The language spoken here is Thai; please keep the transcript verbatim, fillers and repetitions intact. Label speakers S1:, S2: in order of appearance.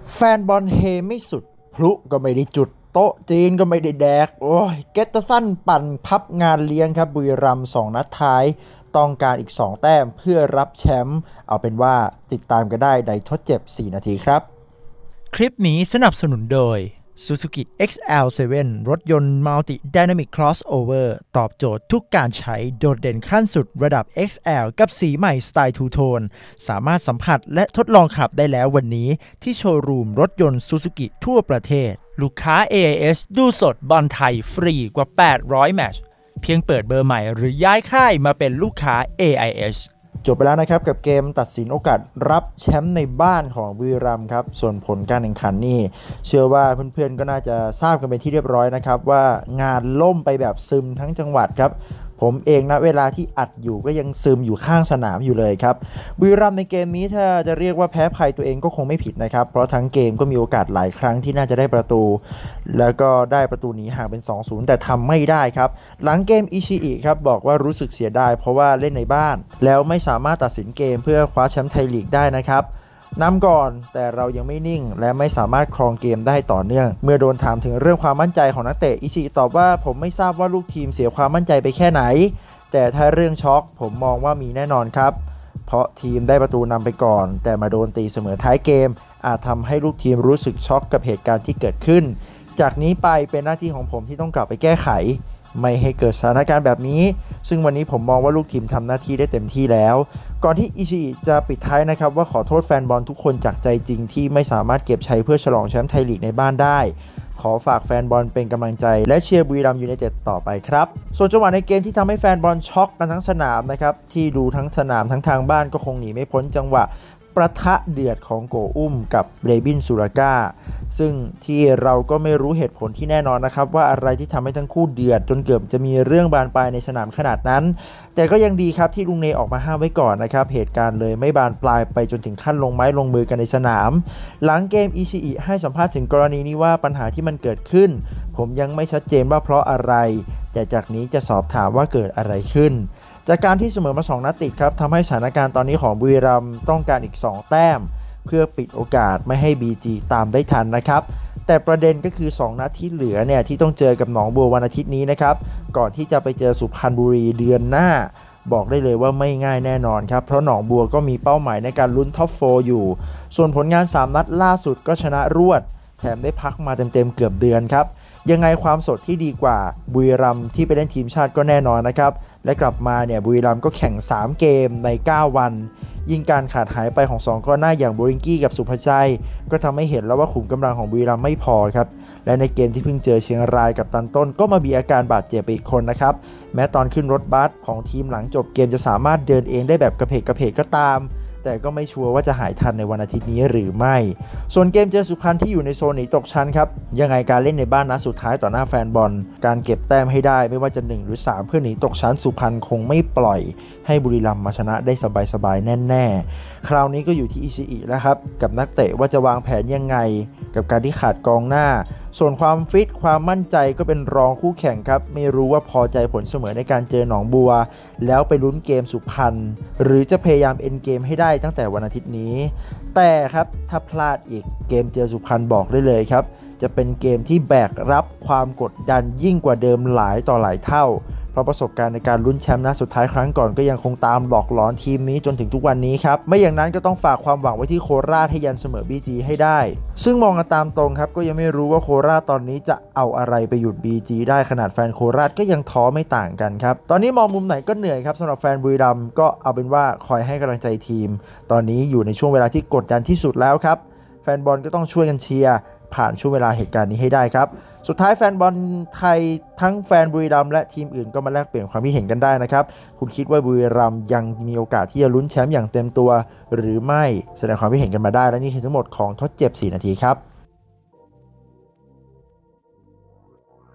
S1: แฟนบอลเฮไม่สุดพลุก็ไม่ได้จุดโต๊ะจีนก็ไม่ได้แดกโอ้ยเกตเตอร์สันปั่นพับงานเลี้ยงครับบุรีรัมย์สองนัดท้ายต้องการอีกสองแต้มเพื่อรับแชมป์เอาเป็นว่าติดตามกันได้ในทดเจ็บสี่นาทีครับ
S2: คลิปนี้สนับสนุนโดย Suzuki เอ็กซ์ แอล เซเว่น รถยนต์ Multi Dynamic Crossover ตอบโจทย์ทุกการใช้โดดเด่นขั้นสุดระดับ เอ็กซ์ แอล กับสีใหม่สไตล์ Two Tone สามารถสัมผัสและทดลองขับได้แล้ววันนี้ที่โชว์รูมรถยนต์ Suzuki ทั่วประเทศลูกค้า เอ ไอ เอส ดูสดบอลไทยฟรีกว่าแปดร้อยแมตช์เพียงเปิดเบอร์ใหม่หรือย้ายค่ายมาเป็นลูกค้า เอ ไอ เอส
S1: จบไปแล้วนะครับกับเกมตัดสินโอกาสรับแชมป์ในบ้านของบุรีรัมย์ครับส่วนผลการแข่งขันนี่เชื่อว่าเพื่อนๆก็น่าจะทราบกันเป็นที่เรียบร้อยนะครับว่างานล่มไปแบบซึมทั้งจังหวัดครับผมเองนะเวลาที่อัดอยู่ก็ยังซึมอยู่ข้างสนามอยู่เลยครับบุรีรัมย์ในเกมนี้ถ้าจะเรียกว่าแพ้ภัยตัวเองก็คงไม่ผิดนะครับเพราะทั้งเกมก็มีโอกาสหลายครั้งที่น่าจะได้ประตูแล้วก็ได้ประตูหนีห่างเป็น สองศูนย์ แต่ทำไม่ได้ครับหลังเกมอิชิอิครับบอกว่ารู้สึกเสียดายเพราะว่าเล่นในบ้านแล้วไม่สามารถตัดสินเกมเพื่อคว้าแชมป์ไทยลีกได้นะครับนำก่อนแต่เรายังไม่นิ่งและไม่สามารถครองเกมได้ต่อเนื่องเมื่อโดนถามถึงเรื่องความมั่นใจของนักเตะอิชิตอบว่าผมไม่ทราบว่าลูกทีมเสียความมั่นใจไปแค่ไหนแต่ถ้าเรื่องช็อกผมมองว่ามีแน่นอนครับเพราะทีมได้ประตูนำไปก่อนแต่มาโดนตีเสมอท้ายเกมอาจทำให้ลูกทีมรู้สึกช็อกกับเหตุการณ์ที่เกิดขึ้นจากนี้ไปเป็นหน้าที่ของผมที่ต้องกลับไปแก้ไขไม่ให้เกิดสถานการณ์แบบนี้ซึ่งวันนี้ผมมองว่าลูกทีมทำหน้าที่ได้เต็มที่แล้วก่อนที่อิชิจะปิดท้ายนะครับว่าขอโทษแฟนบอลทุกคนจากใจจริงที่ไม่สามารถเก็บชัยเพื่อฉลองแชมป์ไทยลีกในบ้านได้ขอฝากแฟนบอลเป็นกำลังใจและเชียร์บุรีรัมย์ยูไนเต็ดต่อไปครับส่วนจังหวะในเกมที่ทำให้แฟนบอลช็อกกันทั้งสนามนะครับที่ดูทั้งสนามทั้งทางบ้านก็คงหนีไม่พ้นจังหวะประทะเดือดของโกอุ้มกับเรบินสุราก้าซึ่งที่เราก็ไม่รู้เหตุผลที่แน่นอนนะครับว่าอะไรที่ทำให้ทั้งคู่เดือดจนเกือบจะมีเรื่องบานปลายในสนามขนาดนั้นแต่ก็ยังดีครับที่ลุงเนออกมาห้ามไว้ก่อนนะครับเหตุการณ์เลยไม่บานปลายไปจนถึงขั้นลงไม้ลงมือกันในสนามหลังเกมอิชิอิให้สัมภาษณ์ถึงกรณีนี้ว่าปัญหาที่มันเกิดขึ้นผมยังไม่ชัดเจนว่าเพราะอะไรแต่จากนี้จะสอบถามว่าเกิดอะไรขึ้นจากการที่เสมอมาสองนัดติดครับทำให้สถานการณ์ตอนนี้ของบุรีรัมย์ต้องการอีกสองแต้มเพื่อปิดโอกาสไม่ให้ บี จี ตามได้ทันนะครับแต่ประเด็นก็คือสองนัดที่เหลือเนี่ยที่ต้องเจอกับหนองบัววันอาทิตย์นี้นะครับก่อนที่จะไปเจอสุพรรณบุรีเดือนหน้าบอกได้เลยว่าไม่ง่ายแน่นอนครับเพราะหนองบัวก็มีเป้าหมายในการลุ้นท็อปโฟร์อยู่ส่วนผลงานสามนัดล่าสุดก็ชนะรวดแถมได้พักมาเต็มๆเกือบเดือนครับยังไงความสดที่ดีกว่าบุรีรัมย์ที่ไปเล่นทีมชาติก็แน่นอนนะครับและกลับมาเนี่ยบุรีรัมย์ก็แข่งสามเกมในเก้าวันยิ่งการขาดหายไปของสองกองหน้าอย่างโบริงกี้กับสุภชัยก็ทำให้เห็นแล้วว่าขุมกำลังของบุรีรัมย์ไม่พอครับและในเกมที่เพิ่งเจอเชียงรายกับตันต้นก็มามีอาการบาดเจ็บไปอีกคนนะครับแม้ตอนขึ้นรถบัสของทีมหลังจบเกมจะสามารถเดินเองได้แบบกระเพกกระเพกก็ตามแต่ก็ไม่ชัวร์ว่าจะหายทันในวันอาทิตย์นี้หรือไม่ส่วนเกมเจอสุพรรณที่อยู่ในโซนหนีตกชั้นครับยังไงการเล่นในบ้านนัดสุดท้ายต่อหน้าแฟนบอลการเก็บแต้มให้ได้ไม่ว่าจะหนึ่งหรือสามเพื่อหนีตกชั้นสุพรรณคงไม่ปล่อยให้บุรีรัมย์มาชนะได้สบายๆแน่ๆคราวนี้ก็อยู่ที่อิชิอิแล้วครับกับนักเตะว่าจะวางแผนยังไงกับการที่ขาดกองหน้าส่วนความฟิตความมั่นใจก็เป็นรองคู่แข่งครับไม่รู้ว่าพอใจผลเสมอในการเจอหนองบัวแล้วไปลุ้นเกมสุพรรณหรือจะพยายามเอ็นเกมให้ได้ตั้งแต่วันอาทิตย์นี้แต่ครับถ้าพลาดอีกเกมเจอสุพรรณบอกได้เลยครับจะเป็นเกมที่แบกรับความกดดันยิ่งกว่าเดิมหลายต่อหลายเท่าเพราะประสบการณ์ในการลุ้นแชมป์นัดสุดท้ายครั้งก่อนก็ยังคงตามหลอกหลอนทีมนี้จนถึงทุกวันนี้ครับไม่อย่างนั้นก็ต้องฝากความหวังไว้ที่โคราชให้ยันเสมอ บี จี ให้ได้ซึ่งมองกันตามตรงครับก็ยังไม่รู้ว่าโคราชตอนนี้จะเอาอะไรไปหยุด บี จี ได้ขนาดแฟนโคราชก็ยังท้อไม่ต่างกันครับตอนนี้มองมุมไหนก็เหนื่อยครับสำหรับแฟนบุรีรัมย์ก็เอาเป็นว่าคอยให้กำลังใจทีมตอนนี้อยู่ในช่วงเวลาที่กดดันที่สุดแล้วครับแฟนบอลก็ต้องช่วยกันเชียร์ผ่านช่วงเวลาเหตุการณ์นี้ให้ได้ครับสุดท้ายแฟนบอลไทยทั้งแฟนบุรีรัมย์และทีมอื่นก็มาแลกเปลี่ยนความคิดเห็นกันได้นะครับคุณคิดว่าบุรีรัมย์ยังมีโอกาสที่จะลุ้นแชมป์อย่างเต็มตัวหรือไม่แสดงความคิดเห็นกันมาได้และนี่คือทั้งหมดของทดเจ็บสี่นาทีครับ